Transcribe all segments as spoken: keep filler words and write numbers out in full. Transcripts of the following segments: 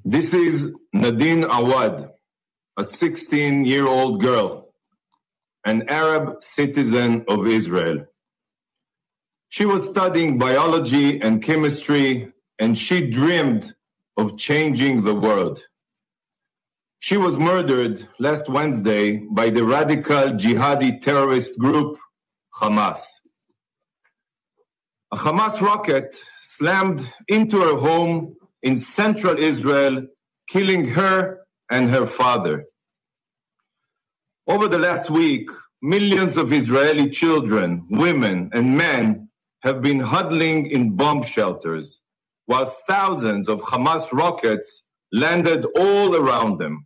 This is Nadine Awad, a sixteen-year-old girl, an Arab citizen of Israel. She was studying biology and chemistry, and she dreamed of changing the world. She was murdered last Wednesday by the radical jihadi terrorist group Hamas. A Hamas rocket slammed into her home in central Israel, killing her and her father. Over the last week, millions of Israeli children, women, and men have been huddling in bomb shelters, while thousands of Hamas rockets landed all around them.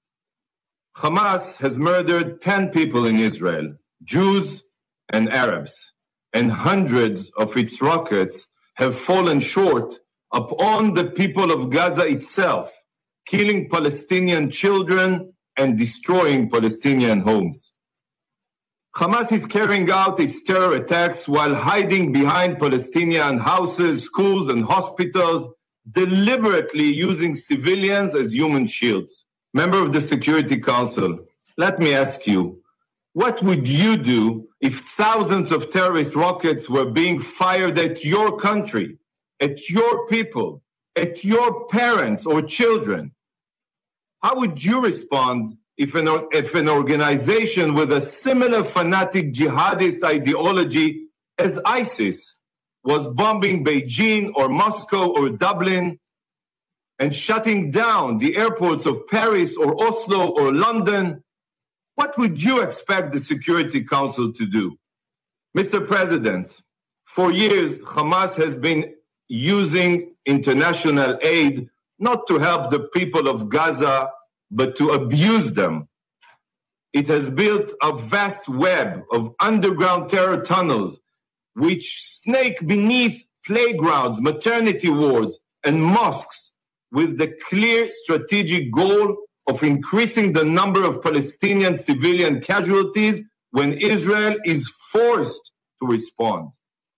Hamas has murdered ten people in Israel, Jews and Arabs, and hundreds of its rockets have fallen short upon the people of Gaza itself, killing Palestinian children and destroying Palestinian homes. Hamas is carrying out its terror attacks while hiding behind Palestinian houses, schools, and hospitals, deliberately using civilians as human shields. Member of the Security Council, let me ask you, what would you do if thousands of terrorist rockets were being fired at your country, at your people, at your parents or children? How would you respond if an, if an organization with a similar fanatic jihadist ideology as ISIS was bombing Beijing or Moscow or Dublin and shutting down the airports of Paris or Oslo or London? What would you expect the Security Council to do? Mister President, for years, Hamas has been using international aid not to help the people of Gaza, but to abuse them. It has built a vast web of underground terror tunnels which snake beneath playgrounds, maternity wards, and mosques with the clear strategic goal of increasing the number of Palestinian civilian casualties when Israel is forced to respond.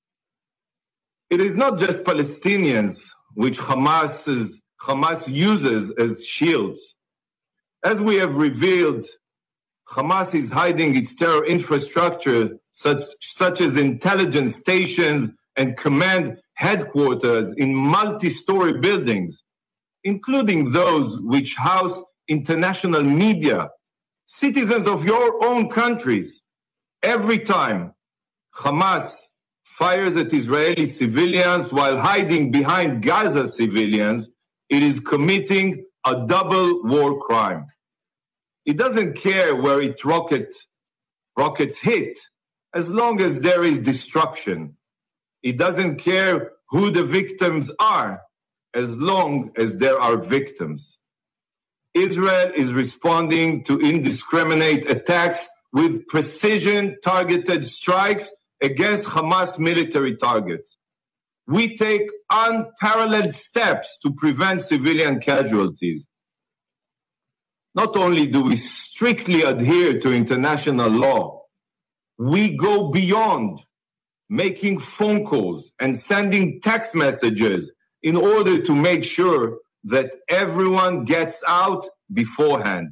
It is not just Palestinians which Hamas's, Hamas uses as shields. As we have revealed, Hamas is hiding its terror infrastructure, such, such as intelligence stations and command headquarters in multi-story buildings, including those which house international media, citizens of your own countries. Every time Hamas fires at Israeli civilians while hiding behind Gaza civilians, it is committing a double war crime. It doesn't care where its rocket, rockets hit, as long as there is destruction. It doesn't care who the victims are, as long as there are victims. Israel is responding to indiscriminate attacks with precision-targeted strikes against Hamas military targets. We take unparalleled steps to prevent civilian casualties. Not only do we strictly adhere to international law, we go beyond, making phone calls and sending text messages in order to make sure that everyone gets out beforehand.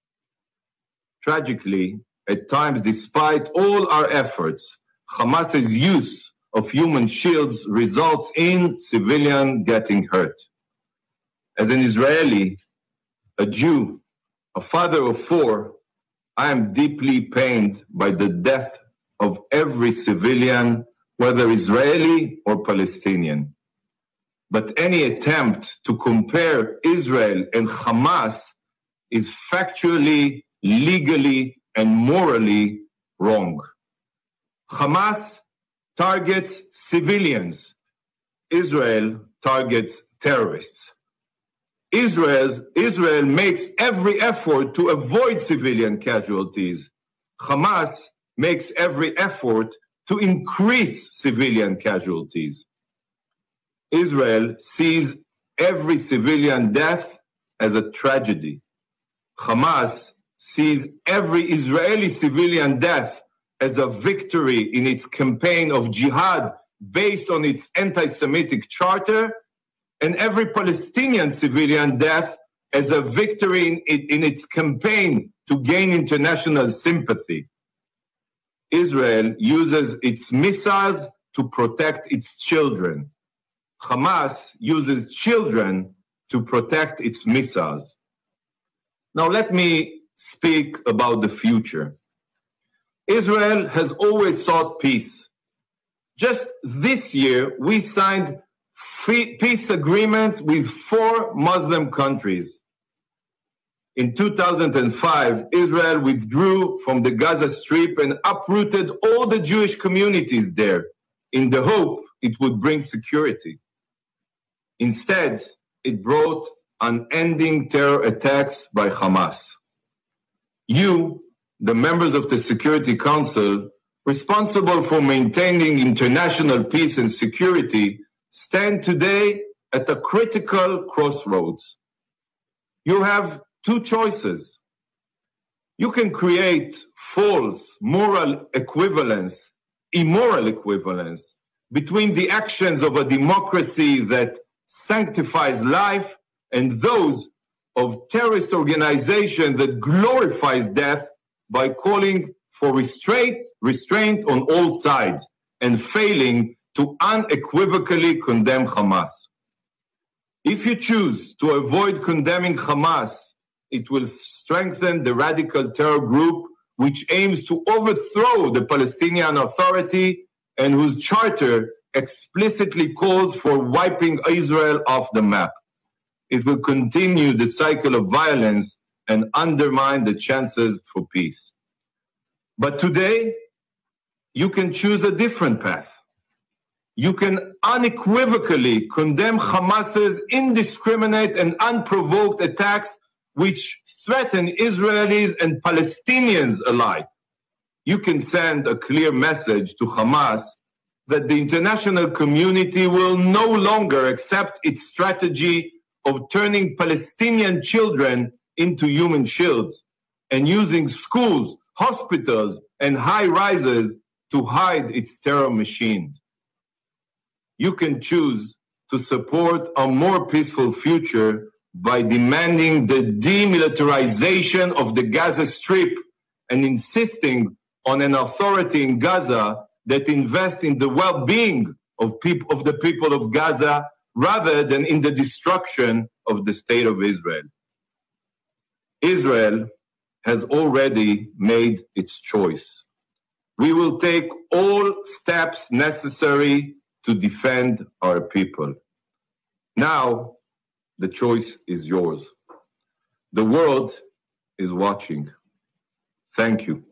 Tragically, at times, despite all our efforts, Hamas's use of human shields results in civilians getting hurt. As an Israeli, a Jew, a father of four, I am deeply pained by the death of every civilian, whether Israeli or Palestinian. But any attempt to compare Israel and Hamas is factually, legally, and morally wrong. Hamas targets civilians. Israel targets terrorists. Israel's, Israel makes every effort to avoid civilian casualties. Hamas makes every effort to increase civilian casualties. Israel sees every civilian death as a tragedy. Hamas sees every Israeli civilian death as a victory in its campaign of jihad based on its anti-Semitic charter and every Palestinian civilian death as a victory in, in its campaign to gain international sympathy. Israel uses its missiles to protect its children. Hamas uses children to protect its missiles. Now let me speak about the future. Israel has always sought peace. Just this year, we signed peace agreements with four Muslim countries. In two thousand five, Israel withdrew from the Gaza Strip and uprooted all the Jewish communities there in the hope it would bring security. Instead, it brought unending terror attacks by Hamas. You, the members of the Security Council, responsible for maintaining international peace and security, stand today at a critical crossroads. You have two choices. You can create false moral equivalence, immoral equivalence, between the actions of a democracy that sanctifies life and those of terrorist organization that glorifies death by calling for restraint, restraint on all sides and failing to unequivocally condemn Hamas. If you choose to avoid condemning Hamas, it will strengthen the radical terror group which aims to overthrow the Palestinian Authority and whose charter explicitly calls for wiping Israel off the map. It will continue the cycle of violence and undermine the chances for peace. But today, you can choose a different path. You can unequivocally condemn Hamas's indiscriminate and unprovoked attacks which threaten Israelis and Palestinians alike. You can send a clear message to Hamas that the international community will no longer accept its strategy of turning Palestinian children into human shields and using schools, hospitals, and high-rises to hide its terror machines. You can choose to support a more peaceful future by demanding the demilitarization of the Gaza Strip and insisting on an authority in Gaza that invests in the well-being of, peop- of the people of Gaza rather than in the destruction of the state of Israel. Israel has already made its choice. We will take all steps necessary to defend our people. Now, the choice is yours. The world is watching. Thank you.